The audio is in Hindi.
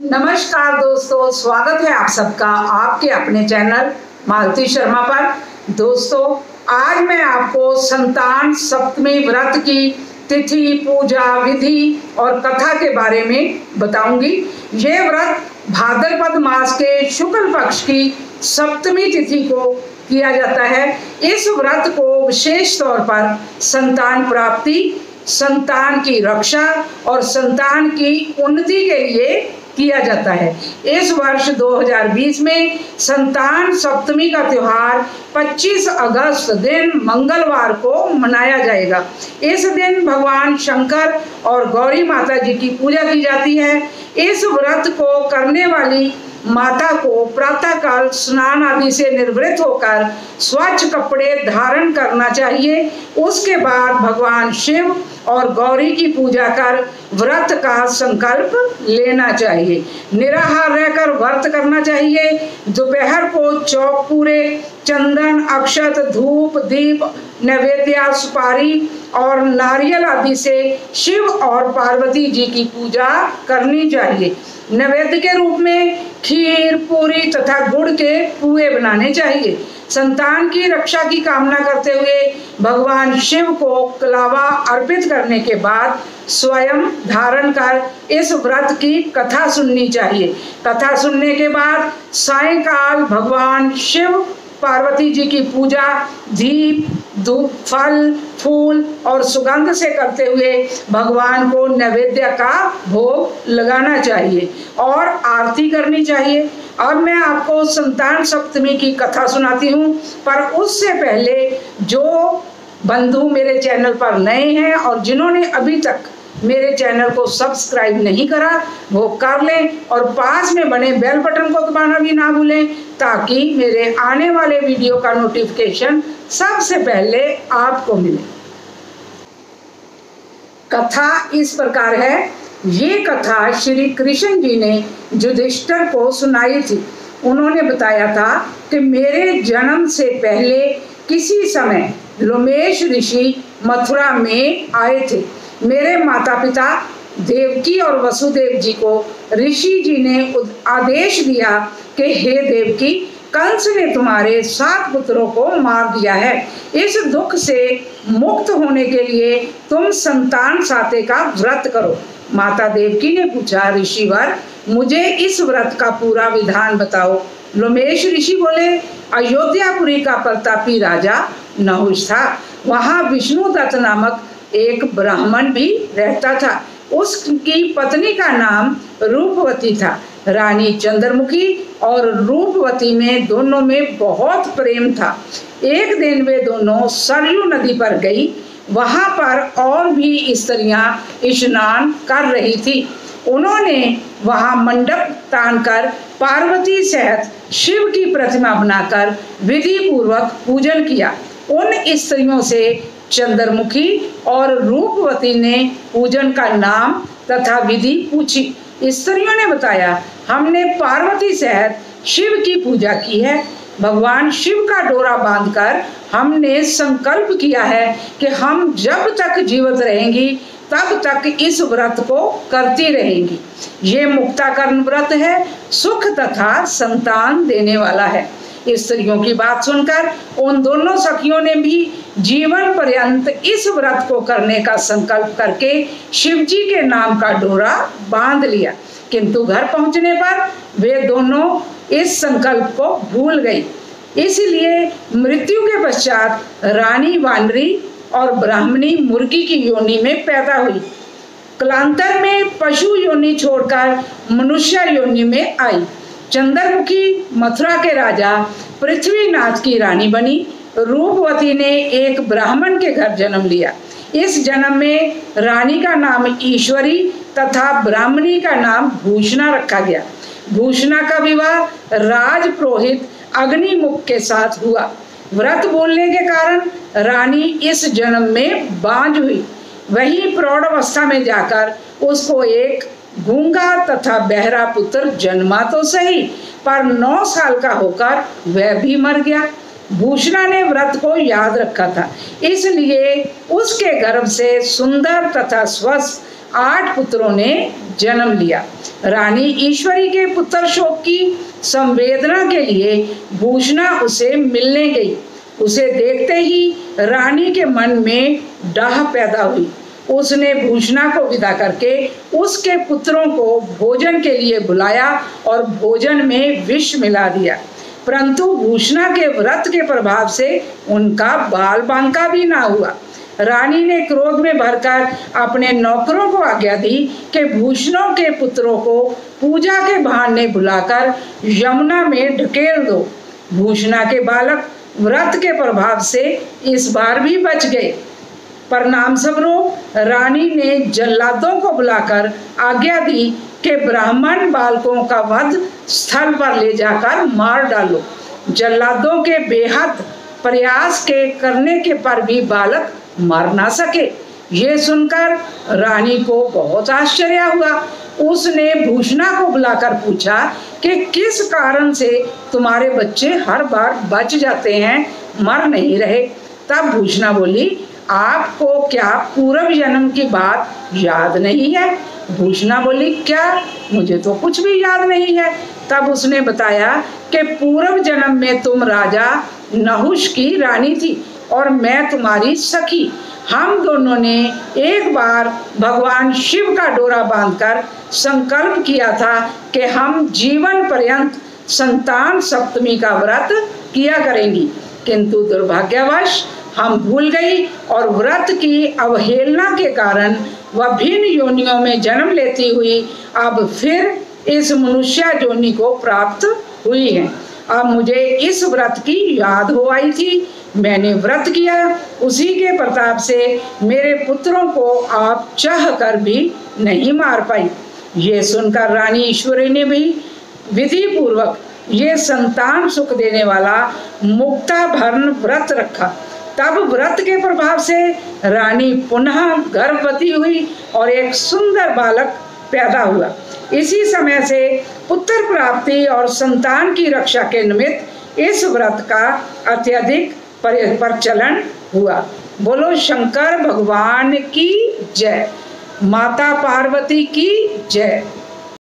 नमस्कार दोस्तों, स्वागत है आप सबका आपके अपने चैनल मालती शर्मा पर। दोस्तों, आज मैं आपको संतान सप्तमी व्रत की तिथि, पूजा विधि और कथा के बारे में बताऊंगी। ये व्रत भाद्रपद मास के शुक्ल पक्ष की सप्तमी तिथि को किया जाता है। इस व्रत को विशेष तौर पर संतान प्राप्ति, संतान की रक्षा और संतान की उन्नति के लिए किया जाता है। इस वर्ष 2020 में संतान सप्तमी का त्योहार 25 अगस्त दिन मंगलवार को मनाया जाएगा। इस दिन भगवान शंकर और गौरी माता जी की पूजा की जाती है। इस व्रत को करने वाली माता को प्रातःकाल स्नान आदि से निवृत्त होकर स्वच्छ कपड़े धारण करना चाहिए। उसके बाद भगवान शिव और गौरी की पूजा कर व्रत का संकल्प लेना चाहिए। निराहार रहकर व्रत करना चाहिए। दोपहर को चौक पूरे, चंदन, अक्षत, धूप, दीप, नैवेद्य, सुपारी और नारियल आदि से शिव और पार्वती जी की पूजा करनी चाहिए। नैवेद्य के रूप में खीर, पूरी तथा गुड़ के पुए बनाने चाहिए। संतान की रक्षा की कामना करते हुए भगवान शिव को कलावा अर्पित करने के बाद स्वयं धारण कर इस व्रत की कथा सुननी चाहिए। कथा सुनने के बाद सायंकाल भगवान शिव पार्वती जी की पूजा दीप, धूप, फल, फूल और सुगंध से करते हुए भगवान को नैवेद्य का भोग लगाना चाहिए और आरती करनी चाहिए। अब मैं आपको संतान सप्तमी की कथा सुनाती हूँ, पर उससे पहले जो बंधु मेरे चैनल पर नए हैं और जिन्होंने अभी तक मेरे चैनल को सब्सक्राइब नहीं करा वो कर लें और पास में बने बेल बटन को दबाना भी ना भूलें, ताकि मेरे आने वाले वीडियो का नोटिफिकेशन सबसे पहले आपको मिले। कथा इस प्रकार है। ये कथा श्री कृष्ण जी ने युधिष्ठिर को सुनाई थी। उन्होंने बताया था कि मेरे जन्म से पहले किसी समय लोमेश ऋषि मथुरा में आए थे। मेरे माता पिता देवकी और वसुदेव जी को ऋषि जी ने आदेश दिया कि हे देवकी, कंस ने तुम्हारे 7 पुत्रों को मार दिया है। इस दुख से मुक्त होने के लिए तुम संतान साते का व्रत करो। माता देवकी ने पूछा, ऋषिवर, मुझे इस व्रत का पूरा विधान बताओ। लोमेश ऋषि बोले, अयोध्यापुरी का प्रतापी राजा नहुष था। वहाँ विष्णुदत्त नामक एक ब्राह्मण भी रहता था। उसकी पत्नी का नाम रूपवती था। रानी चंद्रमुखी और रूपवती में दोनों में बहुत प्रेम था। एक दिन वे दोनों सरयू नदी पर गई। वहां पर और भी स्त्रियां स्नान कर रही थी। उन्होंने वहां मंडप तानकर पार्वती सहित शिव की प्रतिमा बनाकर विधि पूर्वक पूजन किया। उन स्त्रियों से चंद्रमुखी और रूपवती ने पूजन का नाम तथा विधि पूछी। स्त्रियों ने बताया, हमने पार्वती सहित शिव की पूजा की है। भगवान शिव का डोरा बांधकर हमने संकल्प किया है कि हम जब तक जीवित रहेंगी तब तक इस व्रत को करती रहेंगी। ये मुक्ताकर्ण व्रत है, सुख तथा संतान देने वाला है। स्त्रियों की बात सुनकर उन दोनों सखियों ने भी जीवन पर्यंत इस व्रत को करने का संकल्प करके शिवजी के नाम का डोरा बांध लिया। किंतु घर पहुंचने पर वे दोनों इस संकल्प को भूल गई। इसलिए मृत्यु के पश्चात रानी वानरी और ब्राह्मणी मुर्गी की योनि में पैदा हुई। कालांतर में पशु योनि छोड़कर मनुष्य योनि में आई। चंद्रमुखी मथुरा के राजा पृथ्वीनाथ की रानी बनी। रूपवती ने एक ब्राह्मण के घर जन्म लिया। इस जन्म में रानी का नाम ईश्वरी तथा ब्राह्मणी का नाम भूषणा रखा गया। भूषणा का विवाह राजपुरोहित अग्निमुख के साथ हुआ। व्रत बोलने के कारण रानी इस जन्म में बांझ हुई। वही प्रौढ़ावस्था में जाकर उसको एक गूंगा तथा बहरा पुत्र जन्मा तो सही, पर 9 साल का होकर वह भी मर गया। भूषणा ने व्रत को याद रखा था, इसलिए उसके गर्भ से सुंदर तथा स्वस्थ 8 पुत्रों ने जन्म लिया। रानी ईश्वरी के पुत्र शोक की संवेदना के लिए भूषणा उसे मिलने गई। उसे देखते ही रानी के मन में डाह पैदा हुई। उसने भूषणा को विदा करके उसके पुत्रों को भोजन के लिए बुलाया और भोजन में विष मिला दिया, परंतु भूषणा के व्रत के प्रभाव से उनका बाल बांका भी ना हुआ। रानी ने क्रोध में भरकर अपने नौकरों को आज्ञा दी कि भूषणों के पुत्रों को पूजा के बहाने बुलाकर यमुना में ढकेल दो। भूषणा के बालक व्रत के प्रभाव से इस बार भी बच गए। परिणाम स्वरूप रानी ने जल्लादों को बुलाकर आज्ञा दी कि ब्राह्मण बालकों का वध स्थल पर ले जाकर मार डालो। जल्लादों के बेहद प्रयास के करने के पर भी बालक मर ना सके। ये सुनकर रानी को बहुत आश्चर्य हुआ। उसने भूषणा को बुलाकर पूछा कि किस कारण से तुम्हारे बच्चे हर बार बच जाते हैं, मर नहीं रहे। तब भूषणा बोली, आपको क्या पूर्व जन्म की बात याद नहीं है? भूषणा बोली, क्या? मुझे तो कुछ भी याद नहीं है। तब उसने बताया कि पूर्व जन्म में तुम राजा नहुष की रानी थी और मैं तुम्हारी सखी। हम दोनों ने एक बार भगवान शिव का डोरा बांधकर संकल्प किया था कि हम जीवन पर्यंत संतान सप्तमी का व्रत किया करेंगी, किंतु दुर्भाग्यवश हम भूल गई और व्रत की अवहेलना के कारण वह भिन्न योनियों में जन्म लेती हुई अब फिर इस मनुष्य योनि को प्राप्त हुई है। अब मुझे इस व्रत की याद हो आई थी। मैंने व्रत किया, उसी के प्रताप से मेरे पुत्रों को आप चाह कर भी नहीं मार पाई। ये सुनकर रानी ईश्वरी ने भी विधि पूर्वक ये संतान सुख देने वाला मुक्ताभरण व्रत रखा। तब व्रत के प्रभाव से रानी पुनः गर्भवती हुई और एक सुंदर बालक पैदा हुआ। इसी समय से पुत्र प्राप्ति और संतान की रक्षा के निमित्त इस व्रत का अत्यधिक प्रचलन हुआ। बोलो शंकर भगवान की जय, माता पार्वती की जय।